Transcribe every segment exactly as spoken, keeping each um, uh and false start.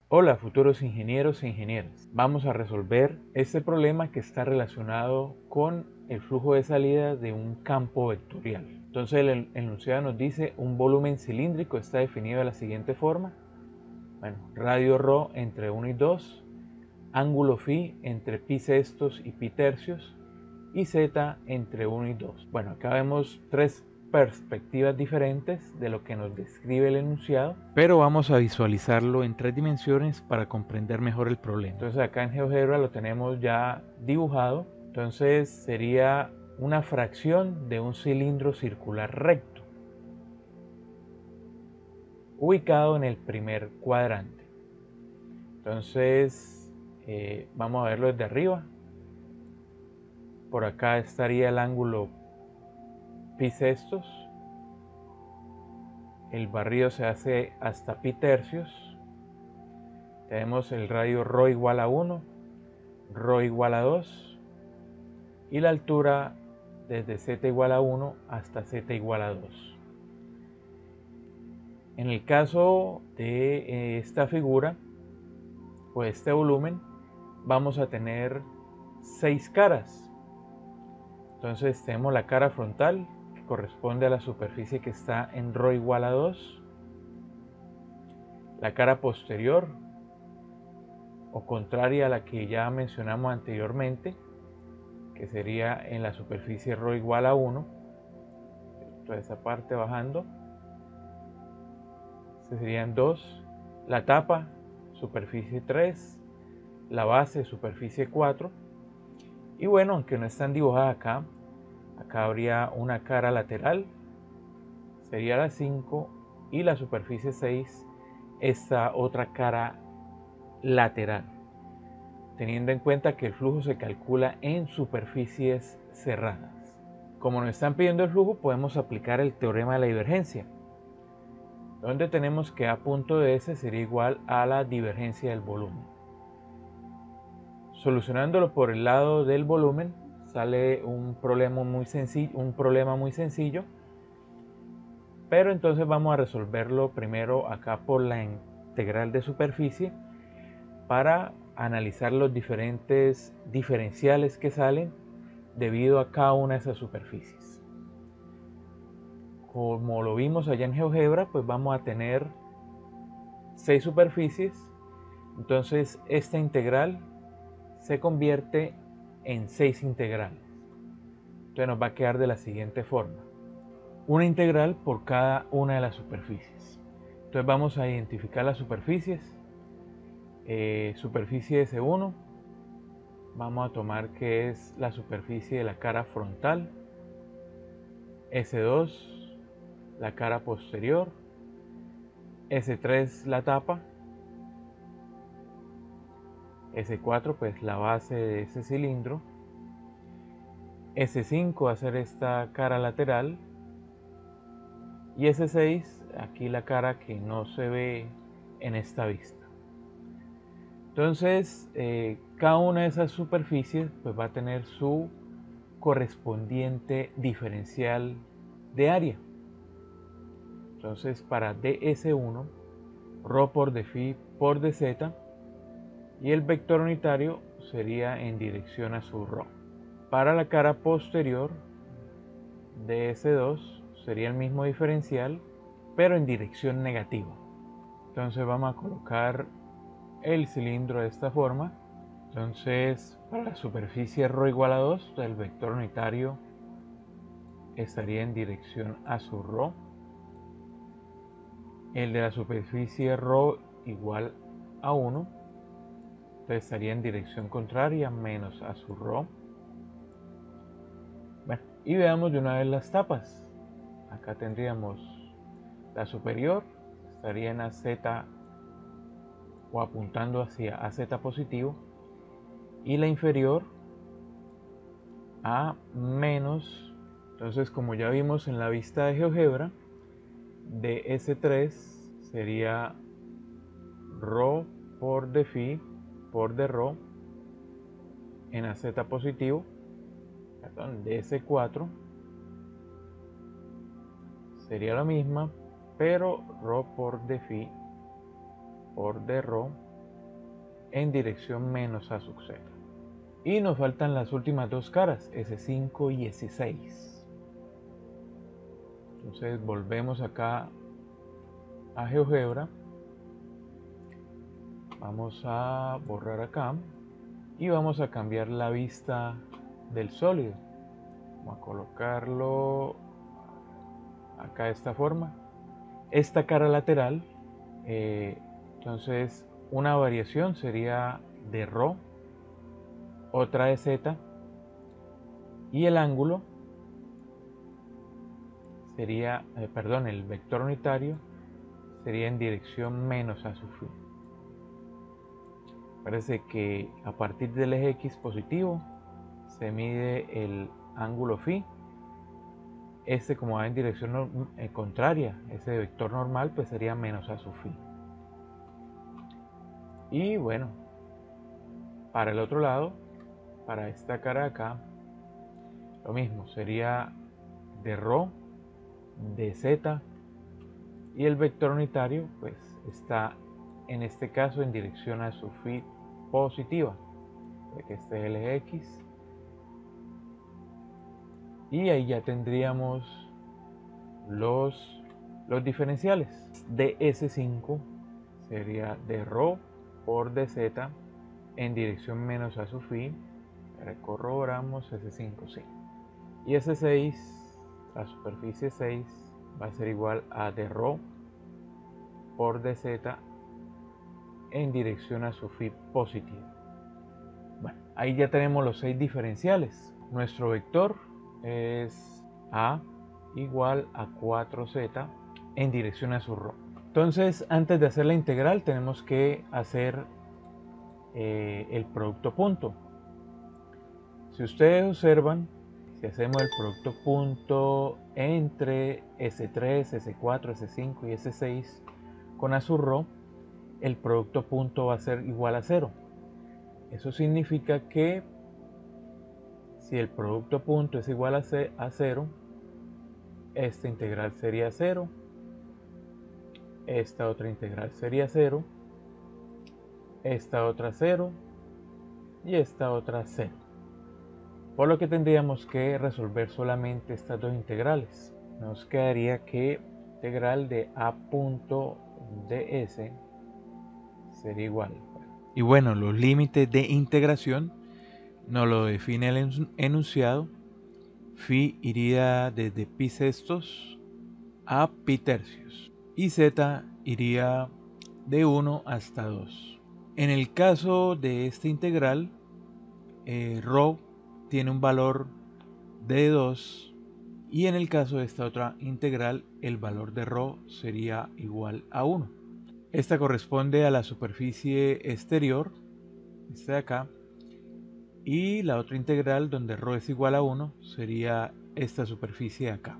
Hola futuros ingenieros e ingenieras, vamos a resolver este problema que está relacionado con el flujo de salida de un campo vectorial. Entonces el enunciado nos dice un volumen cilíndrico está definido de la siguiente forma. Bueno, radio ρ entre uno y dos, ángulo φ entre pi sextos y pi tercios y z entre uno y dos. Bueno, acá vemos tres perspectivas diferentes de lo que nos describe el enunciado, pero vamos a visualizarlo en tres dimensiones para comprender mejor el problema. Entonces acá en GeoGebra lo tenemos ya dibujado. Entonces sería una fracción de un cilindro circular recto ubicado en el primer cuadrante. Entonces eh, vamos a verlo desde arriba. Por acá estaría el ángulo pi sextos. El barrido se hace hasta pi tercios. Tenemos el radio ρ igual a uno, ρ igual a dos y la altura desde z igual a uno hasta z igual a dos. En el caso de esta figura o de este volumen vamos a tener seis caras. Entonces tenemos la cara frontal que corresponde a la superficie que está en ρ igual a dos, la cara posterior o contraria a la que ya mencionamos anteriormente, que sería en la superficie ρ igual a uno, toda esa parte bajando, este serían dos, la tapa, superficie tres, la base, superficie cuatro, y bueno, aunque no están dibujadas acá, acá habría una cara lateral, sería la cinco, y la superficie seis, esta otra cara lateral, teniendo en cuenta que el flujo se calcula en superficies cerradas. Como nos están pidiendo el flujo, podemos aplicar el teorema de la divergencia, donde tenemos que A punto de S sería igual a la divergencia del volumen. Solucionándolo por el lado del volumen, sale un problema muy sencillo, un problema muy sencillo, pero entonces vamos a resolverlo primero acá por la integral de superficie para analizar los diferentes diferenciales que salen debido a cada una de esas superficies. Como lo vimos allá en GeoGebra, pues vamos a tener seis superficies. Entonces esta integral se convierte en seis integrales. Entonces nos va a quedar de la siguiente forma: una integral por cada una de las superficies. Entonces vamos a identificar las superficies. Eh, superficie S uno, vamos a tomar que es la superficie de la cara frontal. S dos, la cara posterior. S tres, la tapa. S cuatro, pues la base de ese cilindro. S cinco va a ser esta cara lateral. Y S seis, aquí la cara que no se ve en esta vista. Entonces, eh, cada una de esas superficies pues va a tener su correspondiente diferencial de área. Entonces, para D S uno, ρ por dφ por dz, y el vector unitario sería en dirección a su ρ. Para la cara posterior, D S dos sería el mismo diferencial, pero en dirección negativa. Entonces vamos a colocar el cilindro de esta forma. Entonces, para la superficie ρ igual a dos, el vector unitario estaría en dirección a su ρ. El de la superficie ρ igual a uno, entonces estaría en dirección contraria, menos a su ρ. Bueno, y veamos de una vez las tapas. Acá tendríamos la superior, estaría en A Z o apuntando hacia A Z positivo, y la inferior a menos. Entonces, como ya vimos en la vista de GeoGebra, de S tres sería ρ por dφ por dρ en A Z positivo, perdón, de S cuatro sería la misma, pero ρ por dφ por dρ en dirección menos a sub z. Y nos faltan las últimas dos caras, ese cinco y ese seis. Entonces volvemos acá a GeoGebra. Vamos a borrar acá y vamos a cambiar la vista del sólido. Vamos a colocarlo acá de esta forma. Esta cara lateral, eh, entonces una variación sería de Rho, otra de Z, y el ángulo sería, eh, perdón, el vector unitario sería en dirección menos a su fin. Parece que a partir del eje X positivo se mide el ángulo phi. Este, como va en dirección no, eh, contraria, ese vector normal pues sería menos a sub phi. Y bueno, para el otro lado, para esta cara de acá, lo mismo, sería de Rho, de Z, y el vector unitario pues está en este caso en dirección a sub phi positiva, de que este es el eje X. Y ahí ya tendríamos los, los diferenciales. De ese cinco sería de Rho por dz en dirección menos a sub phi. Corroboramos ese cinco, sí. Y ese seis, la superficie seis, va a ser igual a de Rho por dz en dirección a sub phi positiva. Bueno, ahí ya tenemos los seis diferenciales. Nuestro vector es A igual a cuatro z en dirección a su Rho. Entonces, antes de hacer la integral, tenemos que hacer eh, el producto punto. Si ustedes observan, si hacemos el producto punto entre ese tres, ese cuatro, ese cinco y ese seis con A sub Rho, el producto punto va a ser igual a cero. Eso significa que si el producto punto es igual a cero, esta integral sería cero, esta otra integral sería cero, esta otra cero y esta otra cero. Por lo que tendríamos que resolver solamente estas dos integrales. Nos quedaría que integral de a punto ds sería igual. Y bueno, los límites de integración nos lo define el enunciado. Phi iría desde pi sextos a pi tercios y z iría de uno hasta dos. En el caso de esta integral, eh, Rho tiene un valor de dos, y en el caso de esta otra integral el valor de Rho sería igual a uno. Esta corresponde a la superficie exterior, esta de acá, y la otra integral donde Rho es igual a uno sería esta superficie de acá.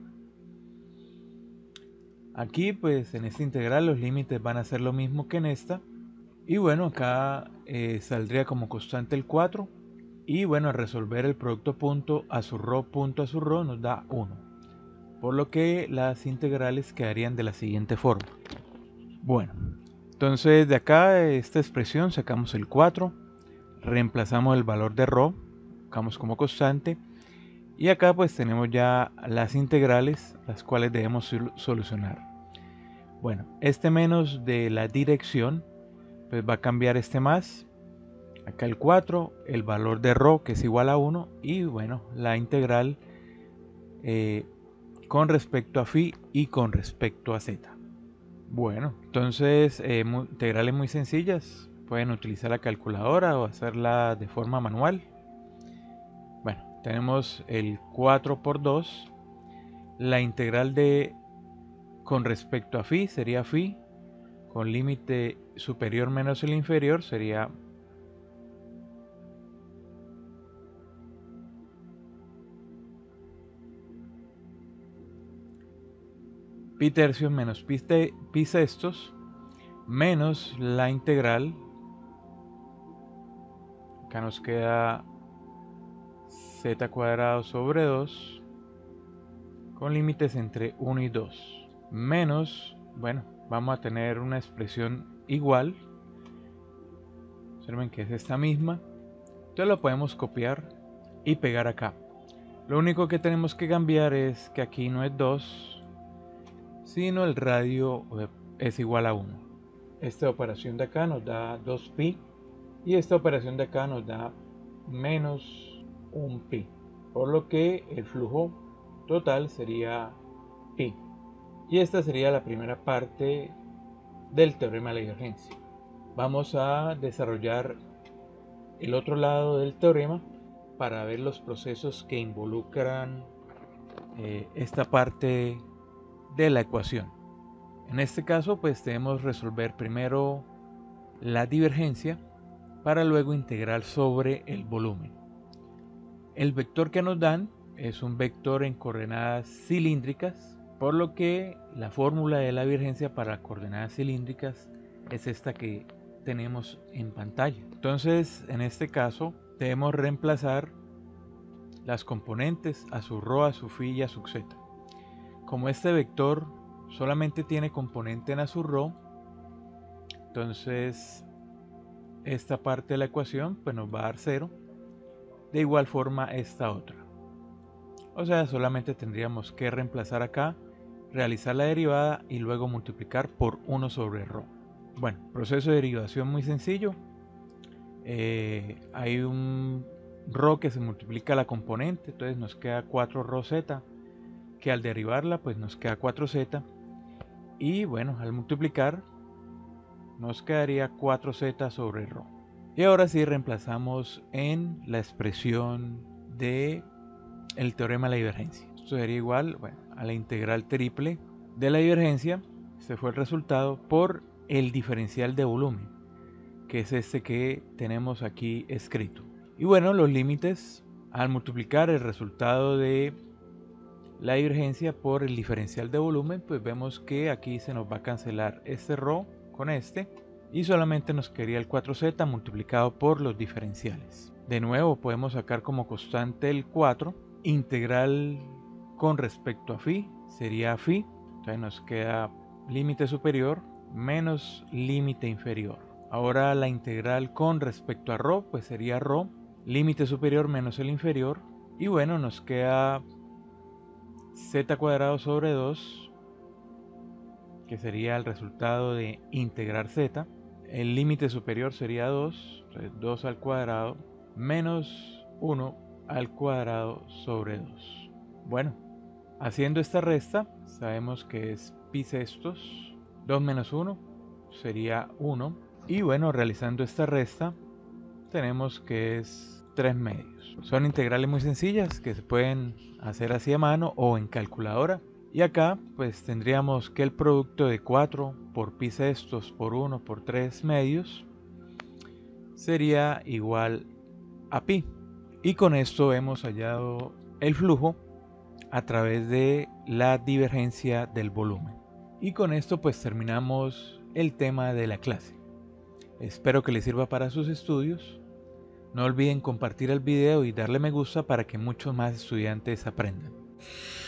Aquí pues en esta integral los límites van a ser lo mismo que en esta, y bueno, acá eh, saldría como constante el cuatro, y bueno, al resolver el producto punto a su Rho punto a su Rho nos da uno, por lo que las integrales quedarían de la siguiente forma. Bueno, entonces de acá de esta expresión sacamos el cuatro, reemplazamos el valor de Rho, buscamos como constante, y acá pues tenemos ya las integrales, las cuales debemos solucionar. Bueno, este menos de la dirección pues va a cambiar este más, acá el cuatro, el valor de Rho que es igual a uno, y bueno, la integral eh, con respecto a phi y con respecto a z. Bueno, entonces eh, integrales muy sencillas, pueden utilizar la calculadora o hacerla de forma manual. Bueno, tenemos el cuatro por dos, la integral de con respecto a phi sería phi, con límite superior menos el inferior sería pi tercios menos pi, te, pi sextos menos la integral, acá nos queda z cuadrado sobre dos con límites entre uno y dos, menos, bueno, vamos a tener una expresión igual Observen que es esta misma. Entonces lo podemos copiar y pegar acá. Lo único que tenemos que cambiar es que aquí no es dos, sino el radio es igual a uno. Esta operación de acá nos da dos pi y esta operación de acá nos da menos un pi, por lo que el flujo total sería pi. Y esta sería la primera parte del teorema de la divergencia. Vamos a desarrollar el otro lado del teorema para ver los procesos que involucran eh, esta parte de la ecuación. En este caso, pues debemos resolver primero la divergencia para luego integrar sobre el volumen. El vector que nos dan es un vector en coordenadas cilíndricas, por lo que la fórmula de la divergencia para coordenadas cilíndricas es esta que tenemos en pantalla. Entonces, en este caso, debemos reemplazar las componentes a su ρ, a su φ y a su z. Como este vector solamente tiene componente en a su ρ, entonces esta parte de la ecuación pues nos va a dar cero. De igual forma esta otra. O sea, solamente tendríamos que reemplazar acá, realizar la derivada y luego multiplicar por uno sobre ρ. Bueno, proceso de derivación muy sencillo. Eh, hay un ρ que se multiplica la componente, entonces nos queda cuatro ρz, que al derivarla pues nos queda cuatro z. Y bueno, al multiplicar nos quedaría cuatro z sobre ρ. Y ahora sí reemplazamos en la expresión de el teorema de la divergencia. Esto sería igual, bueno, a la integral triple de la divergencia, este fue el resultado, por el diferencial de volumen, que es este que tenemos aquí escrito. Y bueno, los límites, al multiplicar el resultado de la divergencia por el diferencial de volumen, pues vemos que aquí se nos va a cancelar este ρ con este y solamente nos quedaría el cuatro z multiplicado por los diferenciales. De nuevo podemos sacar como constante el cuatro, integral con respecto a φ sería φ, entonces nos queda límite superior menos límite inferior. Ahora la integral con respecto a ρ pues sería ρ, límite superior menos el inferior, y bueno, nos queda z cuadrado sobre dos, que sería el resultado de integrar z. El límite superior sería dos, entonces dos al cuadrado menos uno al cuadrado sobre dos. Bueno, haciendo esta resta sabemos que es pi sextos, dos menos uno sería uno, y bueno, realizando esta resta tenemos que es tres medios. Son integrales muy sencillas que se pueden hacer así a mano o en calculadora. Y acá pues tendríamos que el producto de cuatro por pi sextos por uno por tres medios sería igual a pi. Y con esto hemos hallado el flujo a través de la divergencia del volumen. Y con esto pues terminamos el tema de la clase. Espero que les sirva para sus estudios. No olviden compartir el video y darle me gusta para que muchos más estudiantes aprendan.